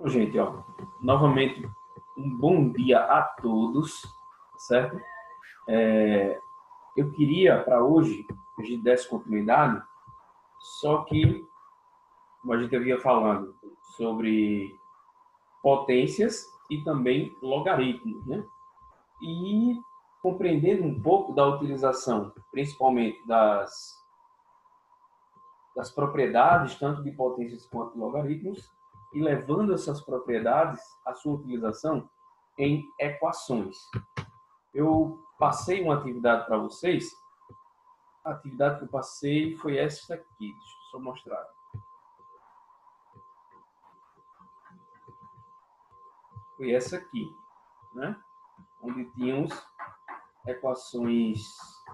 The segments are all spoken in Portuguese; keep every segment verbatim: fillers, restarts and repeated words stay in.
Então, gente, ó, novamente, um bom dia a todos, certo? É, eu queria, para hoje, que a gente desse continuidade, só que, como a gente havia falando, sobre potências e também logaritmos, né? E compreendendo um pouco da utilização, principalmente das, das propriedades, tanto de potências quanto de logaritmos, e levando essas propriedades, a sua utilização em equações. Eu passei uma atividade para vocês. A atividade que eu passei foi essa aqui. Deixa eu só mostrar. Foi essa aqui, né? Onde tínhamos equações.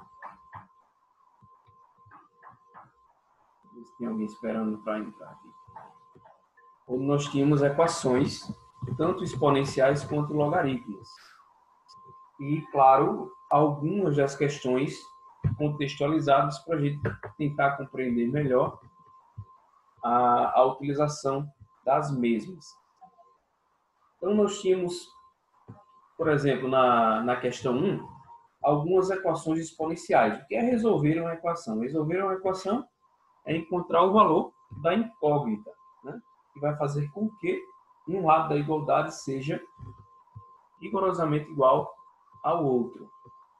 Tem alguém esperando para entrar aqui. Onde nós tínhamos equações, tanto exponenciais quanto logaritmas. E, claro, algumas das questões contextualizadas para a gente tentar compreender melhor a, a utilização das mesmas. Então, nós tínhamos, por exemplo, na, na questão um, algumas equações exponenciais. O que é resolver uma equação? Resolver uma equação é encontrar o valor da incógnita, né? Que vai fazer com que um lado da igualdade seja rigorosamente igual ao outro.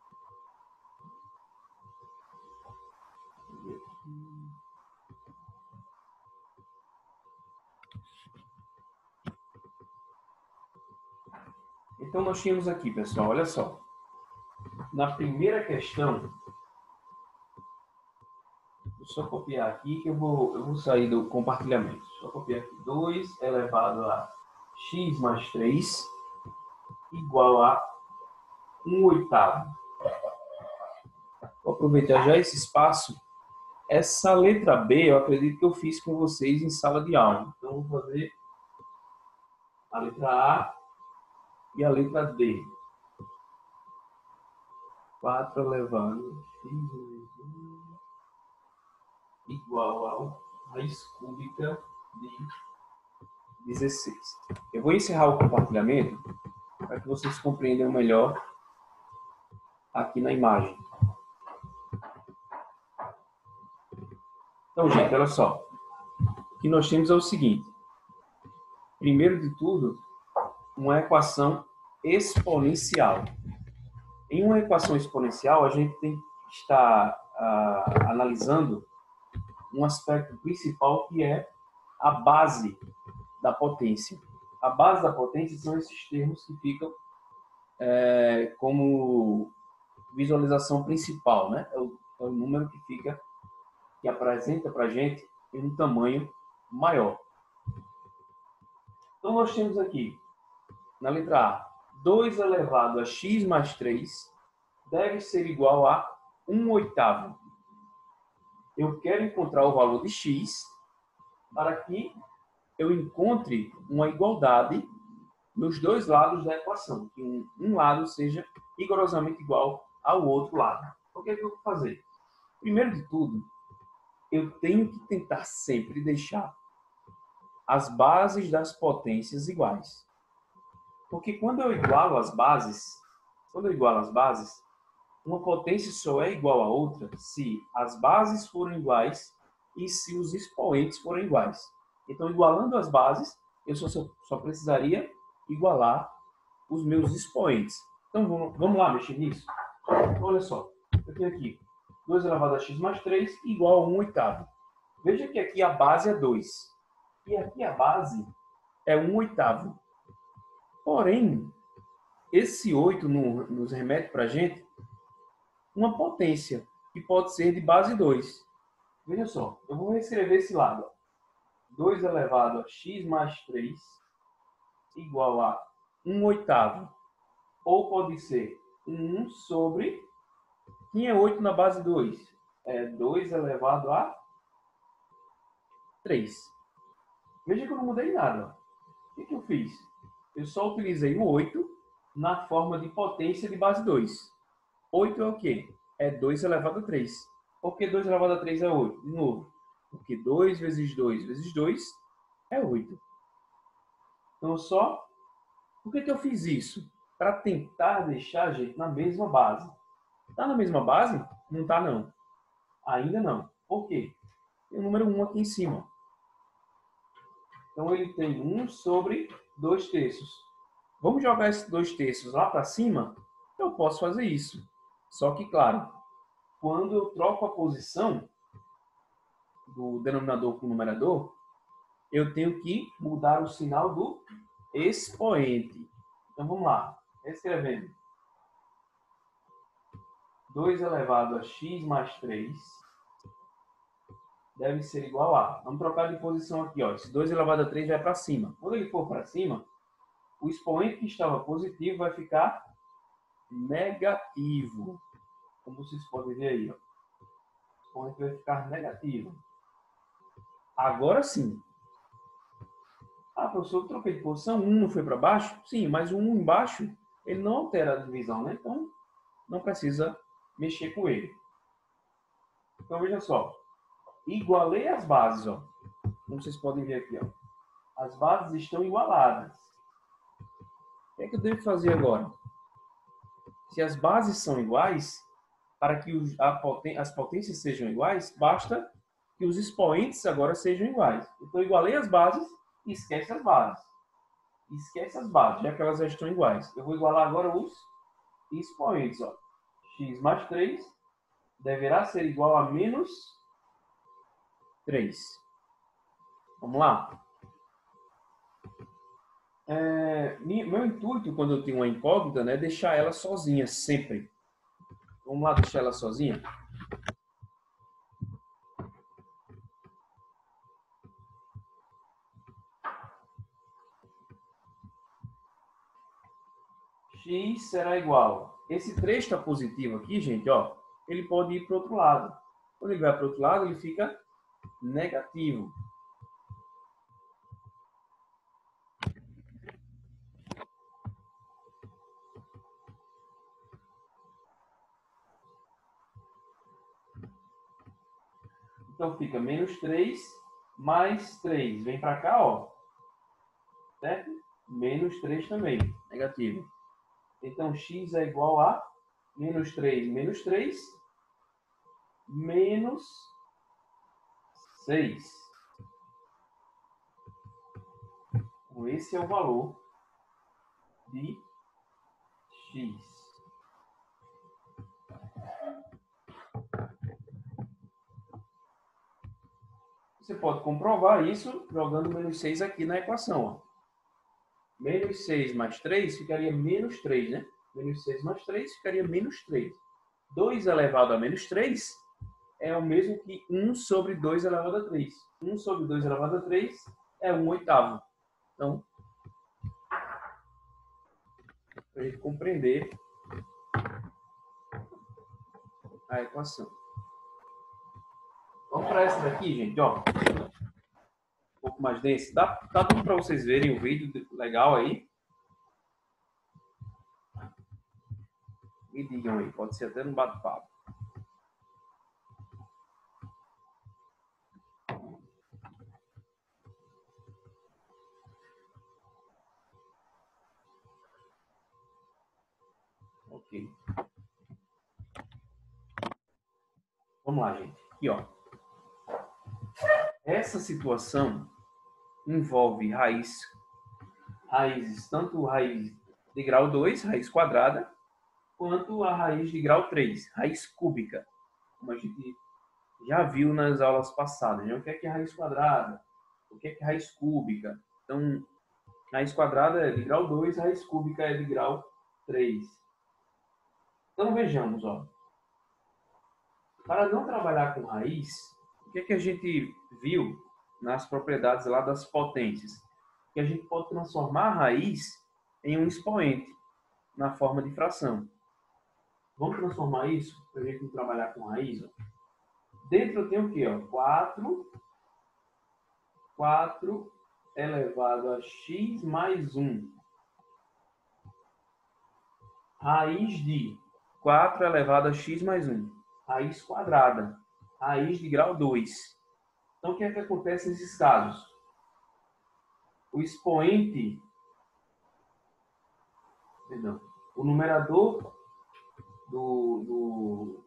Então, nós tínhamos aqui, pessoal, olha só. Na primeira questão, vou só copiar aqui que eu vou, eu vou sair do compartilhamento. Só copiar aqui. dois elevado a x mais três igual a um oitavo. Vou aproveitar já esse espaço. Essa letra B, eu acredito que eu fiz com vocês em sala de aula. Então, vou fazer a letra A e a letra D. quatro elevado a x mais um igual a raiz cúbica de dezesseis. Eu vou encerrar o compartilhamento para que vocês compreendam melhor aqui na imagem. Então, gente, olha só. O que nós temos é o seguinte. Primeiro de tudo, uma equação exponencial. Em uma equação exponencial, a gente tem que estar uh, analisando um aspecto principal que é a base da potência. A base da potência são esses termos que ficam é, como visualização principal, né? É o, é o número que fica, que apresenta para a gente em um tamanho maior. Então, nós temos aqui, na letra A, dois elevado a x mais três deve ser igual a um oitavo. Eu quero encontrar o valor de x para que eu encontre uma igualdade nos dois lados da equação, que um, um lado seja rigorosamente igual ao outro lado. Então, o que é que eu vou fazer? Primeiro de tudo, eu tenho que tentar sempre deixar as bases das potências iguais. Porque quando eu igualo as bases, quando eu igualo as bases, uma potência só é igual a outra se as bases forem iguais e se os expoentes forem iguais. Então, igualando as bases, eu só, só precisaria igualar os meus expoentes. Então, vamos, vamos lá mexer nisso? Olha só, eu tenho aqui dois elevado a x mais três igual a um oitavo. Veja que aqui a base é dois. E aqui a base é um oitavo. Porém, esse oito nos remete para a gente uma potência, que pode ser de base dois. Veja só, eu vou reescrever esse lado. dois elevado a x mais três igual a um oitavo. Ou pode ser um sobre... Quem é oito na base dois? É dois elevado a três. Veja que eu não mudei nada. O que, que eu fiz? Eu só utilizei o oito na forma de potência de base dois. oito é o quê? É dois elevado a três. Por que dois elevado a três é oito? De novo. Porque dois vezes dois vezes dois é oito. Então, só... Por que que eu fiz isso? Para tentar deixar a gente na mesma base. Está na mesma base? Não está, não. Ainda não. Por quê? Tem o número um aqui em cima. Então, ele tem um sobre dois terços. Vamos jogar esses dois terços lá para cima? Eu posso fazer isso. Só que, claro, quando eu troco a posição do denominador com o numerador, eu tenho que mudar o sinal do expoente. Então, vamos lá. Escrevendo. dois elevado a x mais três deve ser igual a... Vamos trocar de posição aqui. Ó. Esse dois elevado a três vai para cima. Quando ele for para cima, o expoente que estava positivo vai ficar negativo. Como vocês podem ver aí. Ó. O expoente vai ficar negativo. Agora sim. Ah, professor, eu troquei de posição. um não foi para baixo? Sim, mas o um embaixo, ele não altera a divisão, né? Então, não precisa mexer com ele. Então, veja só. Igualei as bases, ó. Como vocês podem ver aqui, ó. As bases estão igualadas. O que é que eu devo fazer agora? Se as bases são iguais, para que os, a poten, as potências sejam iguais, basta que os expoentes agora sejam iguais. Então, eu igualei as bases e esquece as bases. Esquece as bases, já que elas já estão iguais. Eu vou igualar agora os expoentes, ó. X mais três deverá ser igual a menos três. Vamos lá? É, meu intuito, quando eu tenho uma incógnita, né, é deixar ela sozinha, sempre. Vamos lá deixar ela sozinha? X será igual. Esse três está positivo aqui, gente, ó. Ele pode ir para o outro lado. Quando ele vai para o outro lado, ele fica negativo. Então, fica menos três mais três. Vem para cá, ó. Certo? Menos três também, negativo. Então, x é igual a menos três menos três, menos seis. Então, esse é o valor de x. Você pode comprovar isso jogando menos seis aqui na equação. Ó. Menos seis mais três ficaria menos três, né? Menos seis mais três ficaria menos três. dois elevado a menos três é o mesmo que um sobre dois elevado a três. um sobre dois elevado a três é um oitavo. Então, para a gente compreender a equação. Vamos para essa daqui, gente. Ó. Um pouco mais denso. Dá, tá tudo para vocês verem o vídeo legal aí? Me digam aí. Pode ser até no bate-papo. Ok. Vamos lá, gente. Aqui, ó. Essa situação envolve raiz, raízes, tanto raiz de grau dois, raiz quadrada, quanto a raiz de grau três, raiz cúbica, como a gente já viu nas aulas passadas. Né? O que é que é raiz quadrada? O que é que é raiz cúbica? Então, raiz quadrada é de grau dois, raiz cúbica é de grau três. Então, vejamos, ó. Para não trabalhar com raiz, o que é que a gente viu nas propriedades lá das potências? Que a gente pode transformar a raiz em um expoente na forma de fração. Vamos transformar isso para a gente não trabalhar com raiz? Ó. Dentro eu tenho o quê? Ó? quatro, quatro elevado a x mais um. Raiz de quatro elevado a x mais um. Raiz quadrada. Raiz de grau dois. Então, o que é que acontece nesses casos? O expoente perdão, o numerador do, do,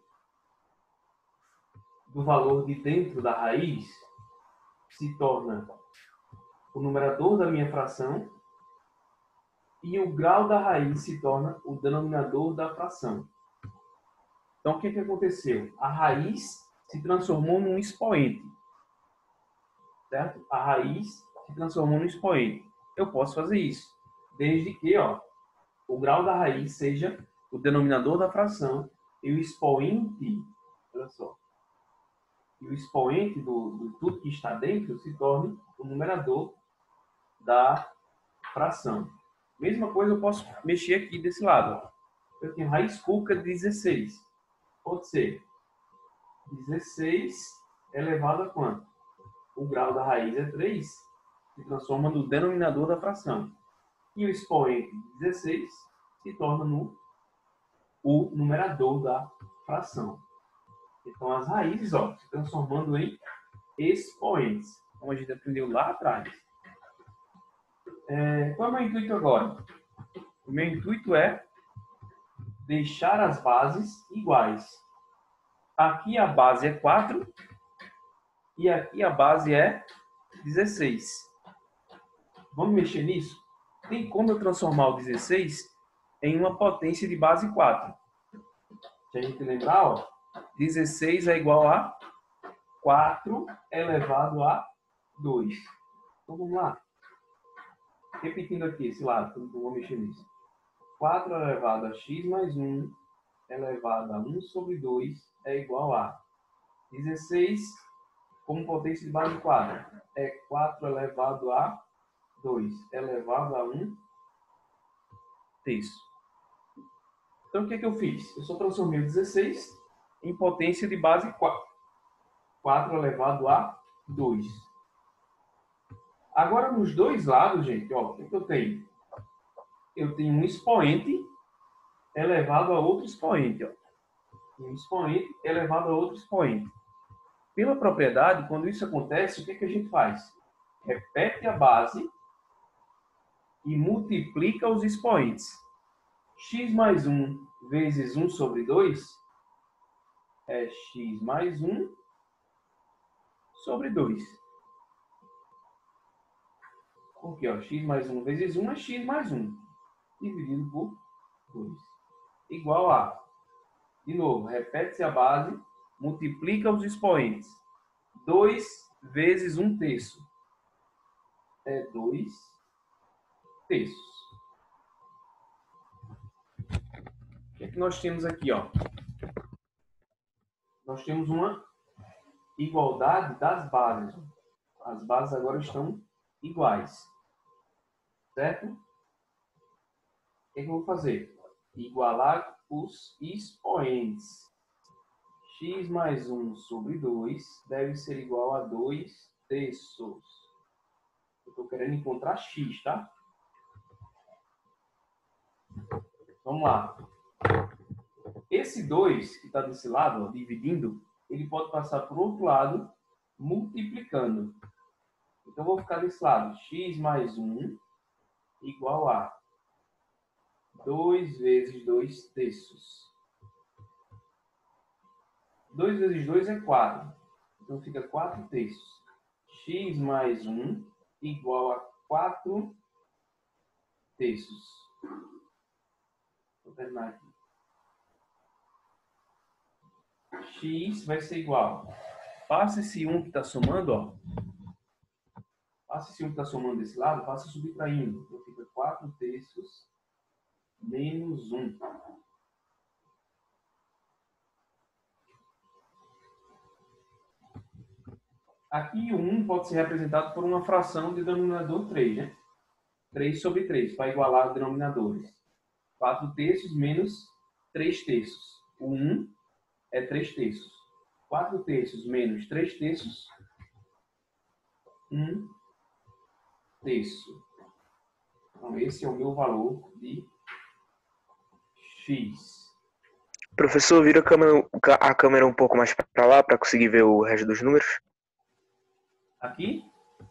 do valor de dentro da raiz se torna o numerador da minha fração e o grau da raiz se torna o denominador da fração. Então, o que, que aconteceu? A raiz se transformou num expoente. Certo? A raiz se transformou num expoente. Eu posso fazer isso, desde que ó, o grau da raiz seja o denominador da fração e o expoente, olha só, e o expoente do, do tudo que está dentro se torne o numerador da fração. Mesma coisa eu posso mexer aqui desse lado. Ó. Eu tenho raiz cúbica de dezesseis. Pode ser dezesseis elevado a quanto? O grau da raiz é três, se transforma no denominador da fração. E o expoente de dezesseis se torna no o numerador da fração. Então, as raízes ó, se transformando em expoentes, como a gente aprendeu lá atrás. É, qual é o meu intuito agora? O meu intuito é deixar as bases iguais. Aqui a base é quatro e aqui a base é dezesseis. Vamos mexer nisso? Tem como eu transformar o dezesseis em uma potência de base quatro. Se a gente lembrar, ó, dezesseis é igual a quatro elevado a dois. Então vamos lá. Repetindo aqui esse lado, eu não vou mexer nisso. quatro elevado a x mais um elevado a um sobre dois é igual a dezesseis como potência de base quatro. É quatro elevado a dois elevado a um terço. Então, o que é que eu fiz? Eu só transformei o dezesseis em potência de base quatro. quatro elevado a dois. Agora, nos dois lados, gente, ó, o que, é que eu tenho? Eu tenho um expoente elevado a outro expoente. Ó. Um expoente elevado a outro expoente. Pela propriedade, quando isso acontece, o que, é que a gente faz? Repete a base e multiplica os expoentes. X mais um vezes um sobre dois é x mais um sobre dois. Porque ó, x mais um vezes um é x mais um. Dividido por dois. Igual a, de novo, repete-se a base, multiplica os expoentes. dois vezes um terço é dois terços. O que é que nós temos aqui? Ó? Nós temos uma igualdade das bases. As bases agora estão iguais. Certo? O que é que eu vou fazer? Igualar os expoentes. X mais um sobre dois deve ser igual a dois terços. Eu estou querendo encontrar x, tá? Vamos lá. Esse dois que está desse lado, ó, dividindo, ele pode passar para o outro lado, multiplicando. Então, eu vou ficar desse lado. X mais um igual a dois vezes dois terços. dois vezes dois é quatro. Então, fica quatro terços. X mais um igual a quatro terços. Vou terminar aqui. X vai ser igual. Passa esse um que está somando, ó. Passa esse um que está somando desse lado, passa subtraindo. Então, fica quatro terços menos um. Aqui o um pode ser representado por uma fração de denominador três, né? três sobre três, para igualar os denominadores. quatro terços menos três terços. O um é três terços. quatro terços menos três terços, um terço. Então, esse é o meu valor de x. Professor, vira a câmera, a câmera um pouco mais para lá para conseguir ver o resto dos números. Aqui?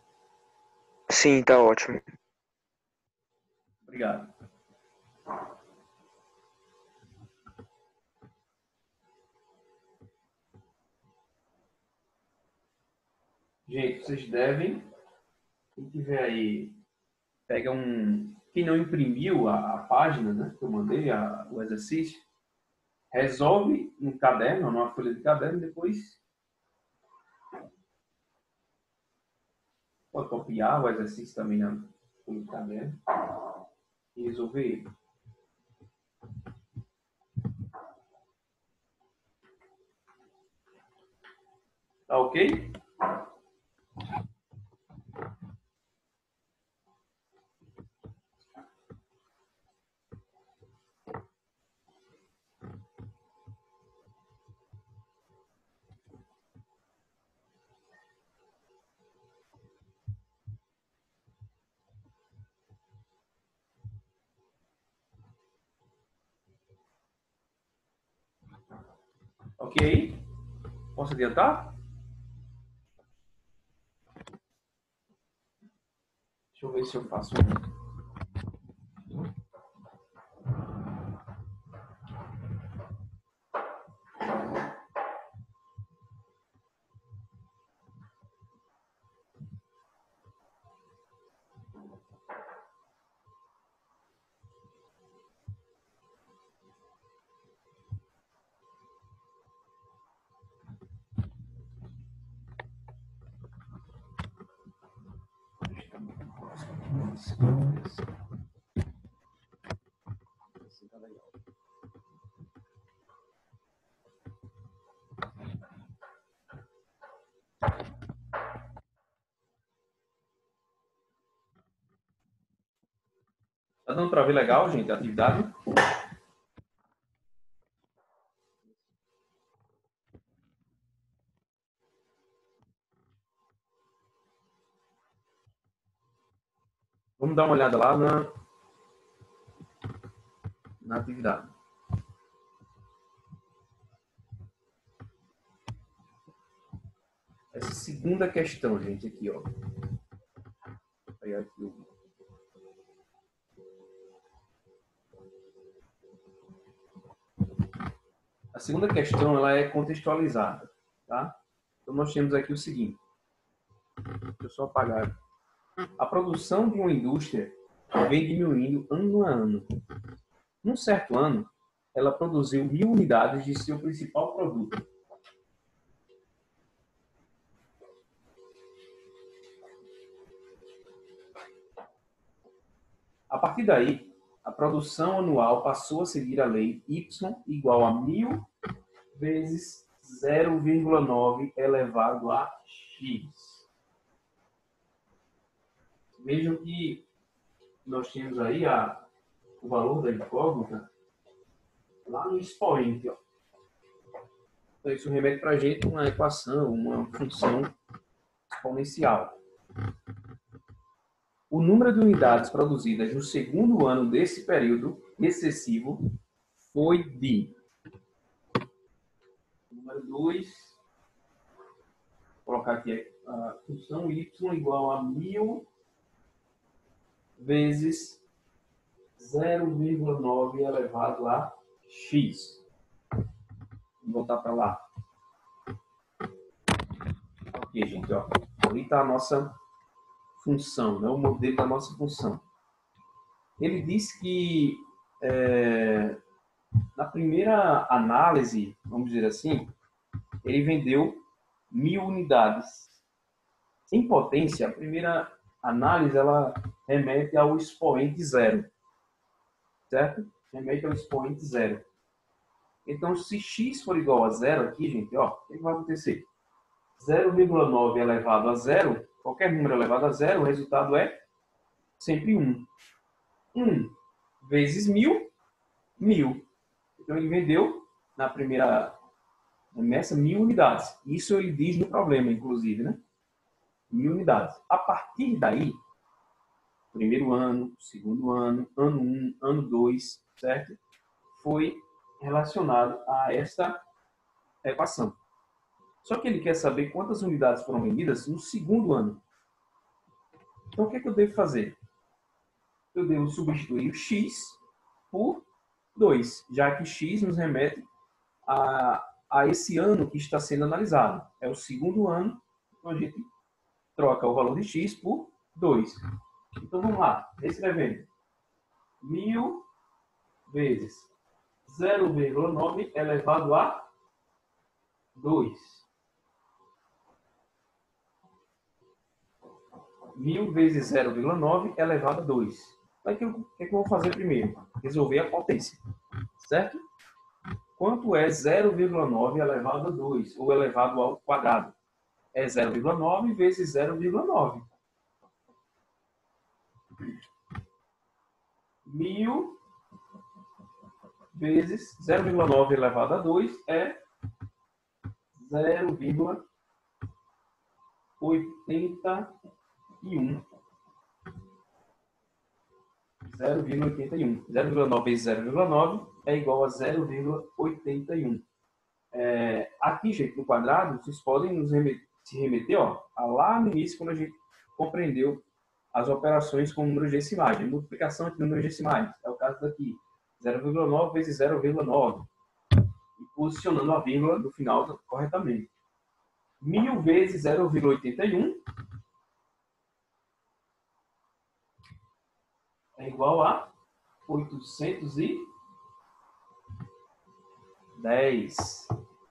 Sim, tá ótimo. Obrigado. Gente, vocês devem, quem tiver aí, pega um, quem não imprimiu a, a página, né, que eu mandei, a, o exercício, resolve no caderno, numa folha de caderno, depois pode copiar o exercício também na folha de caderno e resolver ele. Tá ok? Ok? Posso adiantar? Deixa eu ver se eu faço um. Tá dando para ver legal, gente, a atividade? Vamos dar uma olhada lá na, na atividade. Essa segunda questão, gente, aqui, ó. Aí aqui o A segunda questão, ela é contextualizada, tá? Então, nós temos aqui o seguinte. Deixa eu só apagar. A produção de uma indústria vem diminuindo ano a ano. Num certo ano, ela produziu mil unidades de seu principal produto. A partir daí, a produção anual passou a seguir a lei Y igual a mil vezes zero vírgula nove elevado a x. Vejam que nós temos aí a, o valor da incógnita lá no expoente. Ó. Então, isso remete para a gente uma equação, uma função exponencial. O número de unidades produzidas no segundo ano desse período excessivo foi de... Número dois, vou colocar aqui a função y igual a mil vezes zero vírgula nove elevado a x. Vou voltar para lá. Ok, gente, ó. Ali está a nossa função, né? O modelo da nossa função. Ele disse que é, na primeira análise, vamos dizer assim, ele vendeu mil unidades. Em potência, a primeira análise ela remete ao expoente zero, certo? Remete ao expoente zero. Então, se x for igual a zero aqui, gente, ó, o que vai acontecer? zero vírgula nove elevado a zero, qualquer número elevado a zero, o resultado é sempre um. um vezes mil, mil. Então, ele vendeu na primeira remessa mil unidades. Isso ele diz no problema, inclusive, né? Mil unidades. A partir daí, primeiro ano, segundo ano, ano um, ano dois, certo? Foi relacionado a esta equação. Só que ele quer saber quantas unidades foram vendidas no segundo ano. Então, o que, é que eu devo fazer? Eu devo substituir o x por dois, já que x nos remete a, a esse ano que está sendo analisado. É o segundo ano, então a gente troca o valor de x por dois. Então, vamos lá. Escrevendo. mil vezes zero vírgula nove elevado a dois. mil vezes zero vírgula nove elevado a dois. Aí, o que, eu, que, é que eu vou fazer primeiro? Resolver a potência. Certo? Quanto é zero vírgula nove elevado a dois? Ou elevado ao quadrado? É zero vírgula nove vezes zero vírgula nove. mil vezes zero vírgula nove elevado a dois é zero vírgula oitenta e um. zero vírgula oitenta e um. zero vírgula nove vezes zero vírgula nove é igual a zero vírgula oitenta e um. É, aqui, gente, no quadrado, vocês podem nos remeter, se remeter ó, a lá no início, quando a gente compreendeu as operações com números decimais, de multiplicação entre números decimais. É o caso daqui. zero vírgula nove vezes zero vírgula nove. E posicionando a vírgula no final corretamente. mil vezes zero vírgula oitenta e um é igual a oitocentos e dez.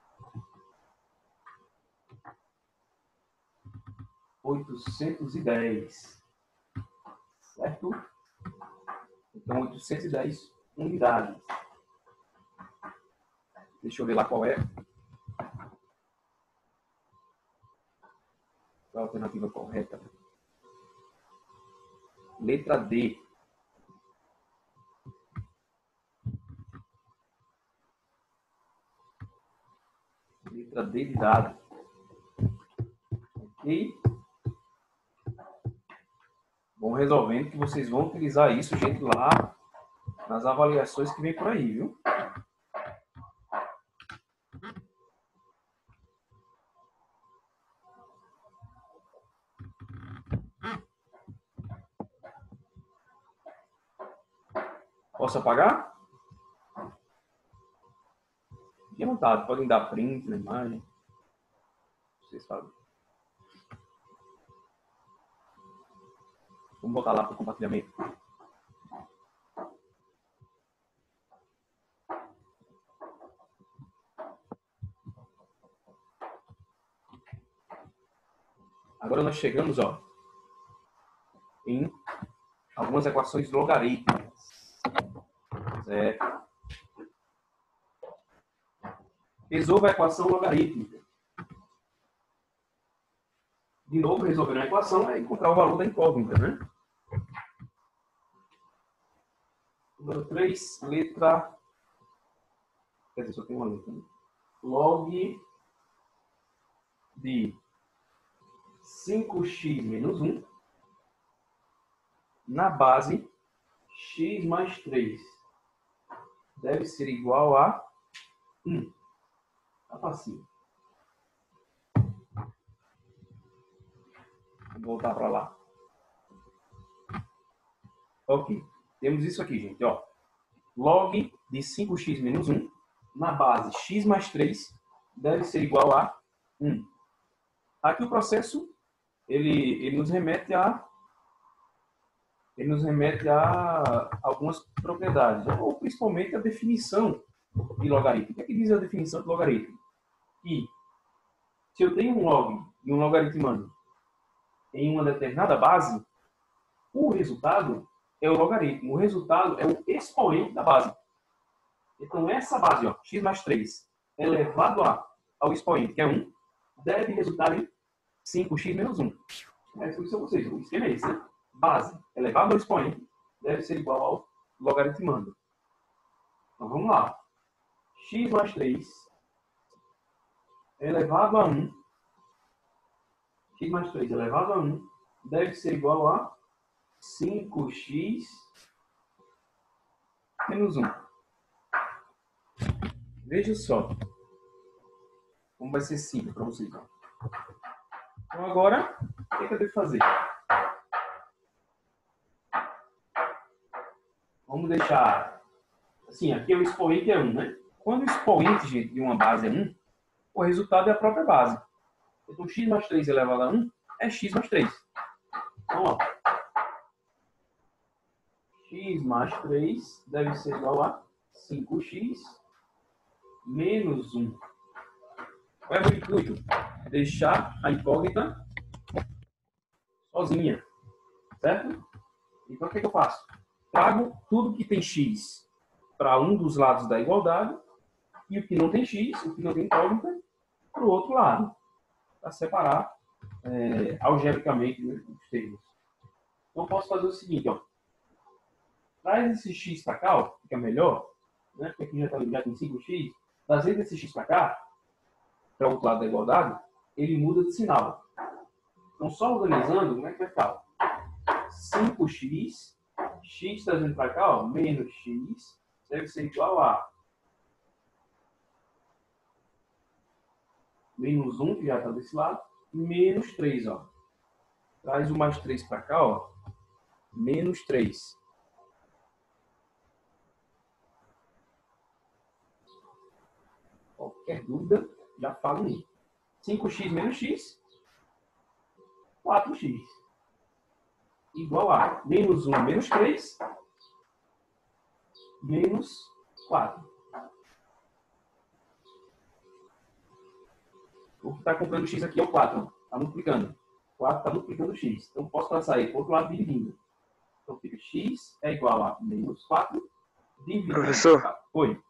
oitocentos e dez. Certo? Então, oitocentos e dez unidades. Deixa eu ver lá qual é. Qual a alternativa correta? Letra D. Letra D de dado. Ok? Vão resolvendo que vocês vão utilizar isso, gente, lá nas avaliações que vem por aí, viu? Posso apagar? Fique à vontade, podem dar print na imagem. Vocês sabem. Vamos botar lá para o compartilhamento. Agora nós chegamos, ó, em algumas equações logarítmicas. Certo? Resolva a equação logarítmica. De novo, resolver uma equação é encontrar o valor da incógnita, né? Número três, letra... Quer dizer, só tem uma letra, né? Log de cinco x menos um na base x mais três deve ser igual a um. Tá facinho. Vou voltar para lá. Ok. Temos isso aqui, gente. Ó. Log de cinco x menos um na base x mais três deve ser igual a um. Aqui o processo ele, ele nos remete a ele nos remete a algumas propriedades, ou principalmente a definição de logaritmo. O que é que diz a definição de logaritmo? Que se eu tenho um log e um logaritmando em uma determinada base, o resultado é o logaritmo. O resultado é o expoente da base. Então, essa base, ó, x mais três, elevado a, ao expoente, que é um, deve resultar em cinco x menos um. É isso que são vocês. O esquema é esse, né? Base elevado ao expoente deve ser igual ao logaritmando. Então, vamos lá. X mais três elevado a um. X mais três elevado a um deve ser igual a cinco x menos um. Veja só como vai ser simples para vocês. Então, agora, o que, é que eu devo fazer? Vamos deixar... Assim, aqui é o expoente é um, né? Quando o expoente, gente, de uma base é um, o resultado é a própria base. Então, x mais três elevado a um é x mais três. Então, ó, x mais três deve ser igual a cinco x menos um. Qual é o intuito? Deixar a incógnita sozinha, certo? Então, o que, é que eu faço? Trago tudo que tem x para um dos lados da igualdade e o que não tem x, o que não tem incógnita, para o outro lado, para separar é, algebricamente os termos. Então, eu posso fazer o seguinte, ó. Traz esse x para cá, ó, fica melhor, né? Porque aqui já, tá, já tem cinco x. Trazendo esse x para cá, para o outro lado da igualdade, ele muda de sinal. Então, só organizando, como é que vai ficar? cinco x, x trazendo para cá, ó, menos x, deve ser igual a menos um, que já está desse lado, menos três, ó. Traz o mais três para cá, ó, menos três. Qualquer dúvida, já falo aí. cinco x menos x, quatro x. Igual a menos um menos três, menos quatro. O que está comprando x aqui é o quatro. Está multiplicando. quatro está multiplicando x. Então, posso passar aí para o outro lado dividindo. Então, fica x é igual a menos quatro dividido. Professor? Oi.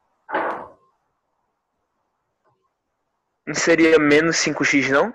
Não seria menos cinco x, não?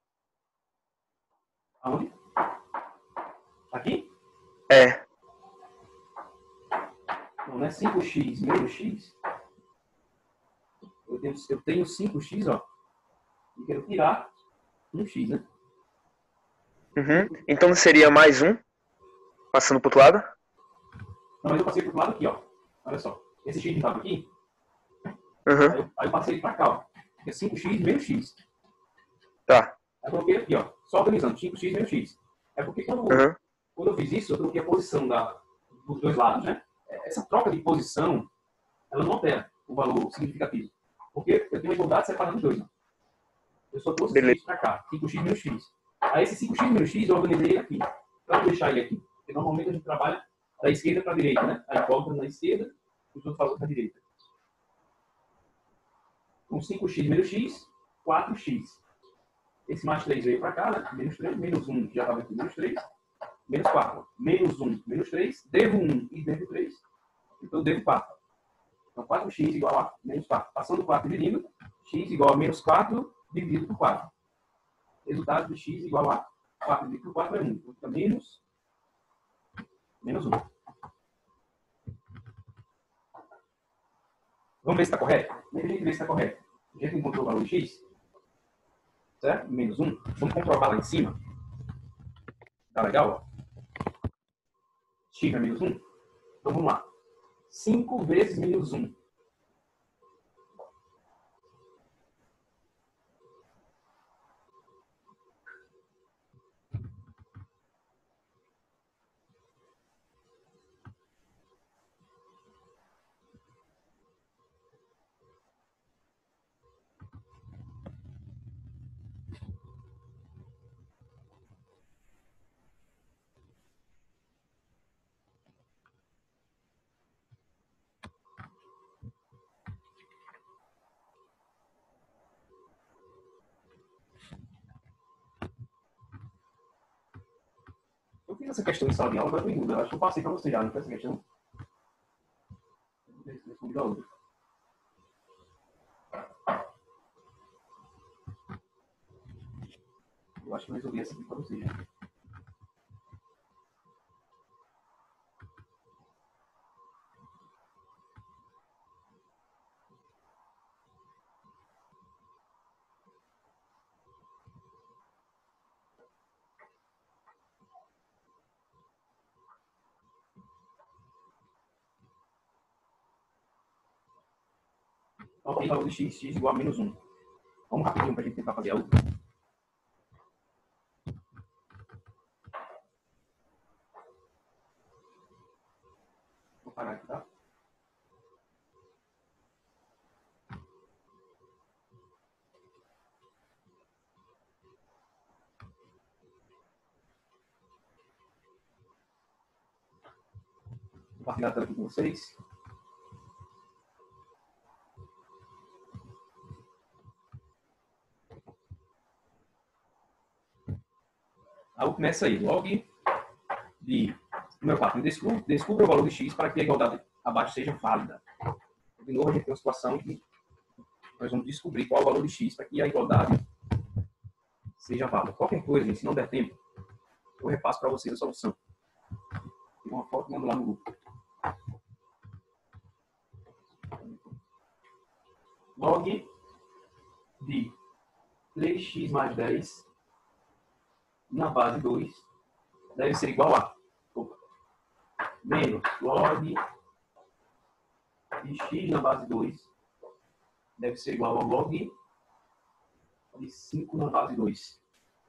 Aonde? Aqui? É. Não, não é cinco x menos x. Eu tenho, eu tenho cinco x, ó. E quero tirar um x, né? Uhum. Então não seria mais um? Passando pro outro lado? Não, mas eu passei pro outro lado aqui, ó. Olha só. Esse x que estava aqui. Uhum. Aí, eu, aí eu passei para cá, ó. É cinco x menos x. Tá. Aí eu coloquei aqui, ó. Só organizando. cinco x menos x. É porque quando, Uhum. quando eu fiz isso, eu troquei a posição da, dos dois lados, né? Essa troca de posição, ela não altera o valor significativo. Porque eu tenho uma igualdade separando os dois. Ó. Eu só trouxe x para cá. cinco x menos x. Aí esse cinco x menos x eu organizei ele aqui. Para não deixar ele aqui. Porque normalmente a gente trabalha da esquerda para a direita, né? A incógnita na esquerda e os outros valores na direita. Com cinco x menos x, quatro x. Esse mais três veio para cá, né? Menos três, menos um, já estava aqui, menos três. Menos quatro. Menos um, menos três. Devo um e devo três. Então, devo quatro. Então, quatro x igual a menos quatro. Passando quatro dividindo, x igual a menos quatro dividido por quatro. Resultado de x igual a quatro dividido por quatro é um. Então, fica menos, menos um. Vamos ver se está correto? Como é que a gente vê se está correto? A gente encontrou o valor de x, certo? Menos um. Vamos comprovar lá em cima. Tá legal? Ó. X é menos um. Então, vamos lá. cinco vezes menos um. Eu fiz essa questão em sala de aula, mas eu acho que eu passei para você já, não foi essa questão? Respondi a outra. Eu acho que eu resolvi essa aqui para você já. Ok, valor de x, x igual a menos um. Vamos rapidinho para a gente tentar fazer a outra. Vou parar aqui, tá? compartilhar a tela aqui com vocês. Aí começa aí, log de número quatro. Descubra, descubra o valor de x para que a igualdade abaixo seja válida. De novo, a gente tem uma situação que nós vamos descobrir qual é o valor de x para que a igualdade seja válida. Qualquer coisa, gente, se não der tempo, eu repasso para vocês a solução. Tem uma foto, mando lá no grupo. Log de três x mais dez na base dois deve ser igual a opa, menos log de x na base dois deve ser igual ao log de cinco na base dois.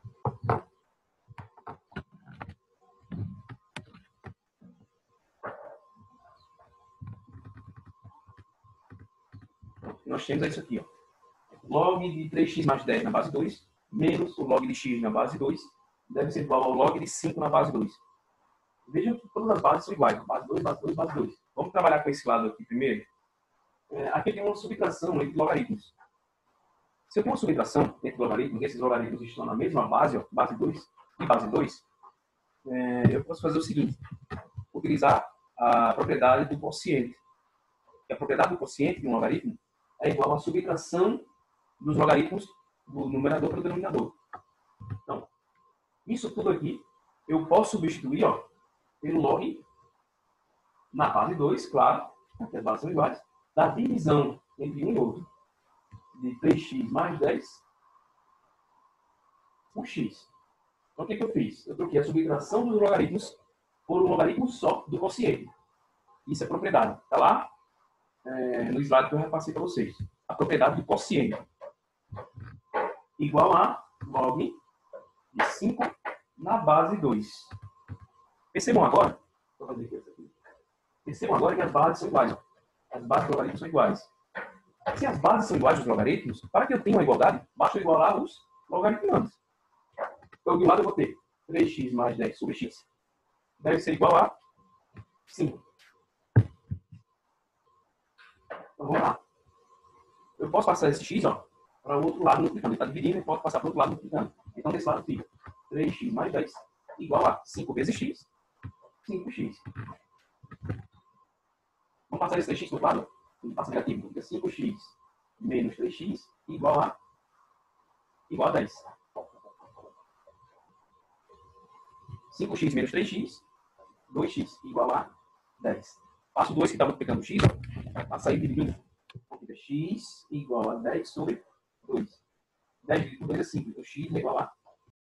Nós temos isso aqui, ó. Log de três x mais dez na base dois menos o log de x na base dois deve ser igual ao log de cinco na base dois. Vejam que todas as bases são iguais. Base dois, base dois, base dois. Vamos trabalhar com esse lado aqui primeiro. É, aqui tem uma subtração entre logaritmos. Se eu tenho uma subtração entre logaritmos, e esses logaritmos estão na mesma base, ó, base dois e base dois, é, eu posso fazer o seguinte. Utilizar a propriedade do quociente. E a propriedade do quociente de um logaritmo é igual à subtração dos logaritmos do numerador para o denominador. Então, isso tudo aqui eu posso substituir, ó, pelo log na base dois, claro, porque as bases são iguais, da divisão entre um e outro de três x mais dez por x. Então, o que, que eu fiz? Eu troquei a subtração dos logaritmos por um logaritmo só do quociente. Isso é propriedade. Está lá é, no slide que eu repassei para vocês. A propriedade do quociente igual a log de cinco na base dois. Percebam agora, vou fazer aqui, percebam agora que as bases são iguais. As bases dos logaritmos são iguais. Se as bases são iguais dos logaritmos, para que eu tenha uma igualdade, basta eu igualar os logaritmandos. Então, de um lado eu vou ter três x mais dez sobre x deve ser igual a cinco. Então, vamos lá. Eu posso passar esse x para o outro lado multiplicando. Ele está dividindo, eu posso passar para o outro lado multiplicando. Então, desse lado fica três x mais dez igual a cinco vezes x, cinco x. Vamos passar esse três x para o outro lado? Ele passa negativo. Fica cinco x menos três x igual a, igual a dez. cinco x menos três x, dois x igual a dez. Passo dois que está multiplicando x, passa aí dividindo. Fica x igual a dez sobre dois. dez dividido por dois é cinco, então x é igual a